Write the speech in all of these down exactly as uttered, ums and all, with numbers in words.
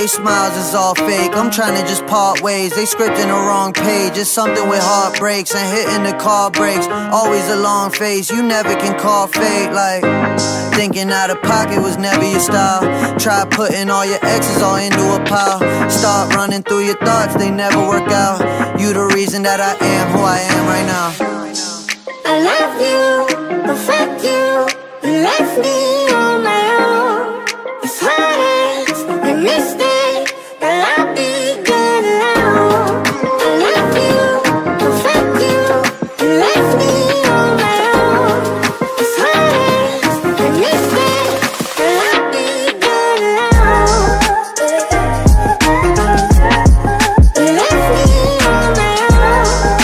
smiles is all fake. I'm trying to just part ways. They scripting the wrong page. It's something with heartbreaks and hitting the car brakes. Always a long face, you never can call fate. Like, thinking out of pocket was never your style. Try putting all your exes all into a pile. Start running through your thoughts, they never work out. You the reason that I am who I am right now. I love you, but fuck you. You left me on my own. It's heartaches and mistakes, but I'll be good alone. I love you, but fuck you. You left me on my own. It's heartaches and mistakes, but I'll be good alone. You left me on my own.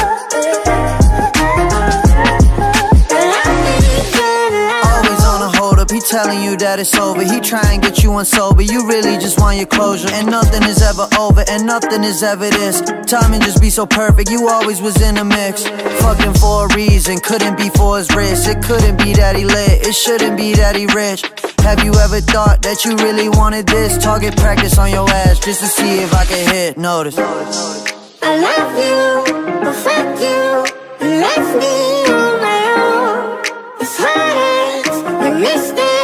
He telling you that it's over. He try and get you unsober. You really just want your closure. And nothing is ever over, and nothing is ever this. Timing just be so perfect, you always was in the mix. Fucking for a reason, couldn't be for his wrist. It couldn't be that he lit, it shouldn't be that he rich. Have you ever thought that you really wanted this? Target practice on your ass just to see if I can hit. Notice I love you, but fuck you. You left me on my own. It's heartaches and mistakes.